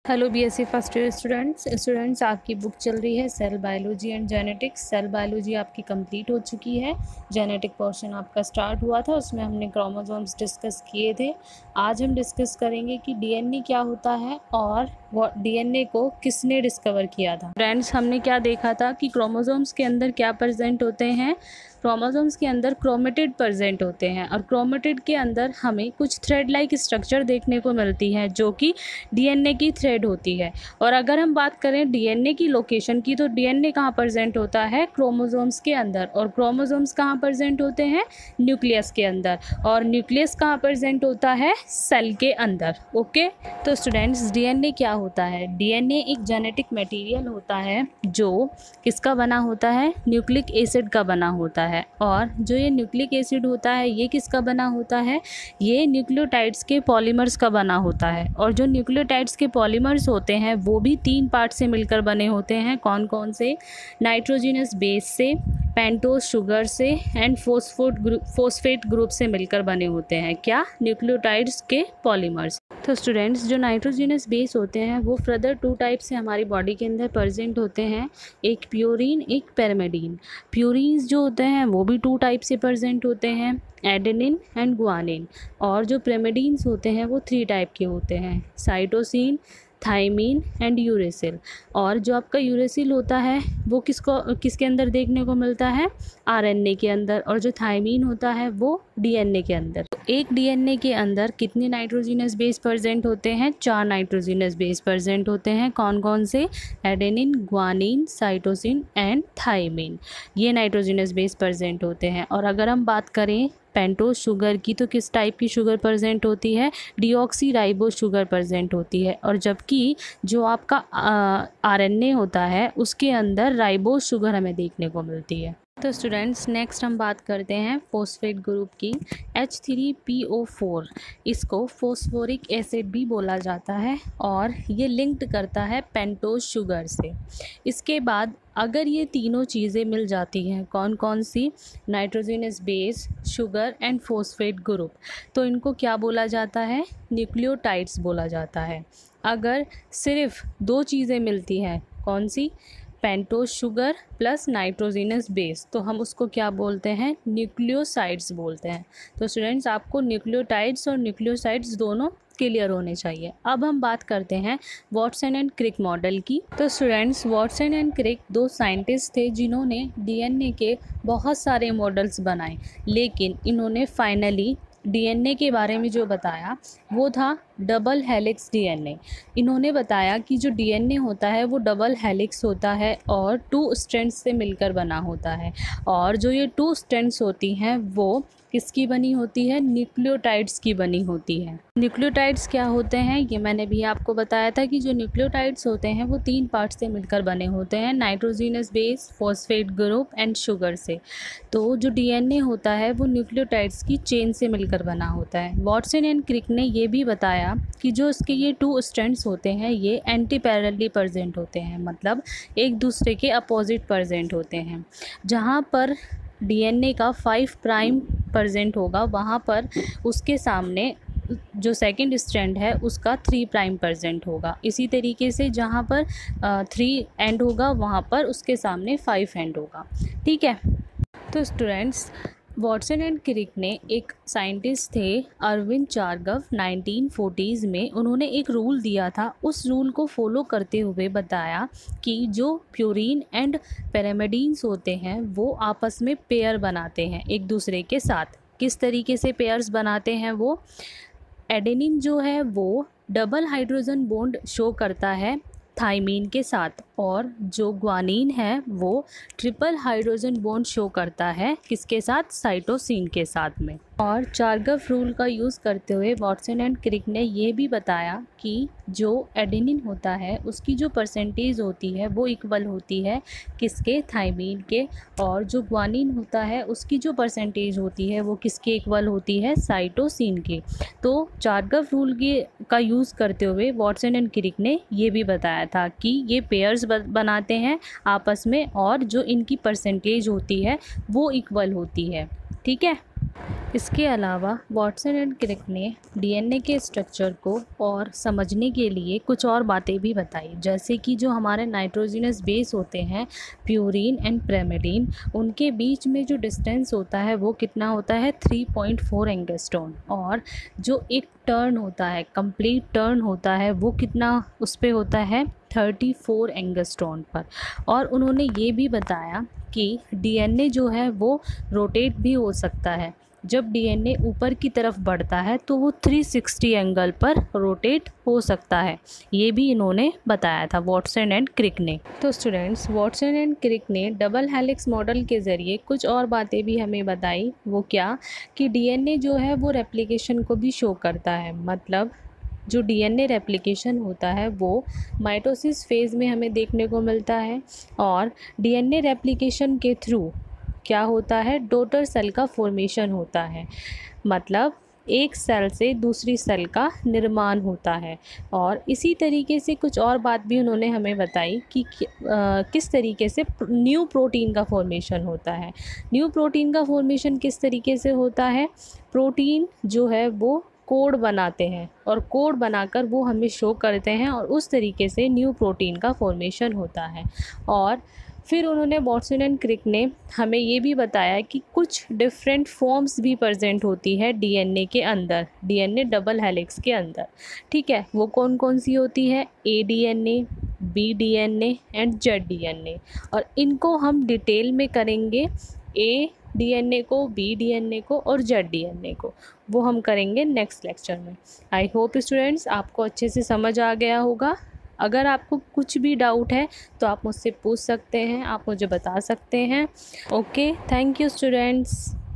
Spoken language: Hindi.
Hello BSc first year students आपकी बुक चल रही है cell biology and genetics. Cell biology आपकी कंप्लीट हो चुकी है। जेनेटिक पोर्शन आपका स्टार्ट हुआ था, उसमें हमने क्रोमोसोम्स डिस्कस किए थे। आज हम डिस्कस करेंगे कि डीएनए क्या होता है और वो डीएनए को किसने डिस्कवर किया था। फ्रेंड्स, हमने क्या देखा था कि क्रोमोसोम्स के अंदर क्या प्रेजेंट होते हैं। क्रोमोसोम्स के अंदर क्रोमेटिड प्रेजेंट होते हैं और क्रोमेटिड के अंदर हमें कुछ थ्रेड लाइक स्ट्रक्चर देखने को मिलती है जो कि डीएनए की थ्रेड होती है। और अगर हम बात करें डीएनए की लोकेशन की, तो डीएनए कहाँ प्रेजेंट होता है? क्रोमोसोम्स के अंदर। और क्रोमोसोम्स कहाँ प्रेजेंट होते हैं? न्यूक्लियस के अंदर। और न्यूक्लियस कहाँ प्रेजेंट होता है? सेल के अंदर। ओके, तो स्टूडेंट्स, डीएनए क्या होता है? डीएनए एक जेनेटिक मटेरियल होता है जो किसका बना होता है? न्यूक्लिक एसिड का बना होता है। और जो ये न्यूक्लिक एसिड होता है ये किसका बना होता है? ये न्यूक्लियोटाइड्स के पॉलीमर्स का बना होता है। और जो न्यूक्लियोटाइड्स के पॉलीमर्स होते हैं वो भी 3 पार्ट से मिलकर बने होते हैं। कौन कौन से? नाइट्रोजनस बेस से, पेंटोज शुगर से एंड फोस्फेट ग्रुप से मिलकर बने होते हैं। क्या? न्यूक्लियोटाइड्स के पॉलीमर्स। तो स्टूडेंट्स, जो नाइट्रोजनस बेस होते हैं वो फर्दर 2 टाइप से हमारी बॉडी के अंदर प्रेजेंट होते हैं, एक प्यूरिन, एक पैरामिडीन। प्यूरिन्स जो होते हैं वो भी 2 टाइप से प्रेजेंट होते हैं, एडेनिन एंड गुआनिन। और जो pyrimidines होते हैं वो 3 टाइप के होते हैं, साइटोसिन, थाइमीन एंड यूरेसिल। और जो आपका यूरेसिल होता है वो किसके अंदर देखने को मिलता है? आरएनए के अंदर। और जो थाइमीन होता है वो डीएनए के अंदर। तो एक डीएनए के अंदर कितने नाइट्रोजनस बेस प्रेजेंट होते हैं? 4 नाइट्रोजनस बेस प्रेजेंट होते हैं। कौन कौन से? Adenine, guanine, cytosine and thymine. ये नाइट्रोजनस बेस प्रेजेंट होते हैं। और अगर हम बात करें पेंटोज शुगर की, तो किस टाइप की शुगर प्रेजेंट होती है? डीऑक्सी राइबोज शुगर प्रेजेंट होती है। और जबकि जो आपका आरएनए होता है उसके अंदर राइबोज शुगर हमें देखने को मिलती है। तो स्टूडेंट्स, नेक्स्ट हम बात करते हैं फोस्फेट ग्रुप की, H3PO4। इसको फोस्फोरिक एसिड भी बोला जाता है और ये लिंक्ड करता है पेंटोज शुगर से। इसके बाद अगर ये तीनों चीज़ें मिल जाती हैं, कौन कौन सी? Nitrogenous base, sugar and phosphate group, तो इनको क्या बोला जाता है? न्यूक्लियोटाइड्स बोला जाता है। अगर सिर्फ 2 चीज़ें मिलती हैं, कौन सी? Pentose sugar plus nitrogenous base, तो हम उसको क्या बोलते हैं? न्यूक्लियोसाइड्स बोलते हैं। तो स्टूडेंट्स, आपको न्यूक्लियोटाइड्स और न्यूक्लियोसाइड्स दोनों क्लियर होने चाहिए। अब हम बात करते हैं वाटसन एंड क्रिक मॉडल की। तो students, Watson and Crick 2 scientist थे जिन्होंने डीएनए के बहुत सारे मॉडल्स बनाए, लेकिन इन्होंने फाइनली डीएनए के बारे में जो बताया वो था डबल हेलिक्स डीएनए। इन्होंने बताया कि जो डीएनए होता है वो डबल हेलिक्स होता है और 2 स्ट्रैंड्स से मिलकर बना होता है। और जो ये 2 स्ट्रैंड्स होती हैं वो किसकी बनी होती है? न्यूक्लियोटाइड्स की बनी होती है। न्यूक्लियोटाइड्स क्या होते हैं ये मैंने भी आपको बताया था कि जो न्यूक्लियोटाइड्स होते हैं वो 3 पार्ट से मिलकर बने होते हैं, nitrogenous base, phosphate group and sugar से। तो जो डीएनए होता है वो न्यूक्लियोटाइड्स की चेन से मिलकर बना होता है। वाटसन एंड क्रिक ने ये भी बताया कि जो इसके ये 2 स्ट्रैंड्स होते हैं ये एंटी पैरेलली प्रेजेंट होते हैं, मतलब एक दूसरे के अपोजिट प्रेजेंट होते हैं। जहाँ पर डीएनए का 5 प्राइम प्रेजेंट होगा वहाँ पर उसके सामने जो सेकंड स्ट्रैंड है उसका 3 प्राइम प्रेजेंट होगा। इसी तरीके से जहाँ पर 3 एंड होगा वहाँ पर उसके सामने 5 एंड होगा। ठीक है। तो स्टूडेंट्स, वाटसन एंड क्रिक ने, एक साइंटिस्ट थे अरविंद चारगव, 1940s में उन्होंने एक रूल दिया था। उस रूल को फॉलो करते हुए बताया कि जो प्यूरिन एंड पैरामिडीन्स होते हैं वो आपस में पेयर बनाते हैं एक दूसरे के साथ। किस तरीके से पेयर्स बनाते हैं वो? एडेनिन जो है वो डबल हाइड्रोजन बॉन्ड शो करता है थाइमीन के साथ, और जो ग्वानिन है वो ट्रिपल हाइड्रोजन बॉन्ड शो करता है किसके साथ? साइटोसिन के साथ में। और चारगव रूल का यूज़ करते हुए वाटसन एंड क्रिक ने ये भी बताया कि जो एडेनिन होता है उसकी जो परसेंटेज होती है वो इक्वल होती है किसके? थाइमीन के। और जो ग्वानिन होता है उसकी जो परसेंटेज होती है वो किसके इक्वल होती है? साइटोसिन के। तो चारगव रूल का यूज़ करते हुए वाटसन एंड क्रिक ने ये भी बताया था कि ये पेयर्स बनाते हैं आपस में और जो इनकी परसेंटेज होती है वो इक्वल होती है। ठीक है। इसके अलावा वॉटसन एंड क्रिक ने डीएनए के स्ट्रक्चर को और समझने के लिए कुछ और बातें भी बताई, जैसे कि जो हमारे नाइट्रोजनस बेस होते हैं प्यूरीन एंड प्रिमिडीन, उनके बीच में जो डिस्टेंस होता है वो कितना होता है 3.4 एंगस्ट्रॉन, और जो एक टर्न होता है, कंप्लीट टर्न होता है, वो कितना उस पे होता है 34 एंगस्ट्रॉन पर। और उन्होंने ये भी बताया कि डीएनए जो है वो रोटेट भी हो सकता है। जब डीएनए ऊपर की तरफ बढ़ता है तो वो 360 एंगल पर रोटेट हो सकता है, ये भी इन्होंने बताया था वॉटसन एंड क्रिक ने। तो स्टूडेंट्स, वॉटसन एंड क्रिक ने डबल हेलिक्स मॉडल के ज़रिए कुछ और बातें भी हमें बताई। वो क्या कि डीएनए जो है वो रेप्लिकेशन को भी शो करता है। मतलब जो डीएनए रेप्लिकेशन होता है वो माइटोसिस फेज़ में हमें देखने को मिलता है, और डीएनए रेप्लिकेशन के थ्रू क्या होता है, डॉटर सेल का फॉर्मेशन होता है। मतलब एक सेल से दूसरी सेल का निर्माण होता है। और इसी तरीके से कुछ और बात भी उन्होंने हमें बताई कि किस तरीके से न्यू प्रोटीन का फॉर्मेशन होता है। न्यू प्रोटीन का फॉर्मेशन किस तरीके से होता है, प्रोटीन जो है वो कोड बनाते हैं, और कोड बनाकर वो हमें शो करते हैं, और उस तरीके से न्यू प्रोटीन का फॉर्मेशन होता है। और फिर उन्होंने वॉटसन एंड क्रिक ने हमें ये भी बताया कि कुछ डिफरेंट फॉर्म्स भी प्रेजेंट होती है डीएनए के अंदर, डीएनए डबल हेलिक्स के अंदर। ठीक है, वो कौन कौन सी होती है, A DNA, B DNA and Z DNA. और इनको हम डिटेल में करेंगे, ए डीएनए को, बी डीएनए को और जेड डीएनए को, वो हम करेंगे नेक्स्ट लेक्चर में। आई होप स्टूडेंट्स आपको अच्छे से समझ आ गया होगा। अगर आपको कुछ भी डाउट है तो आप मुझसे पूछ सकते हैं, आप मुझे बता सकते हैं। Okay, thank you students.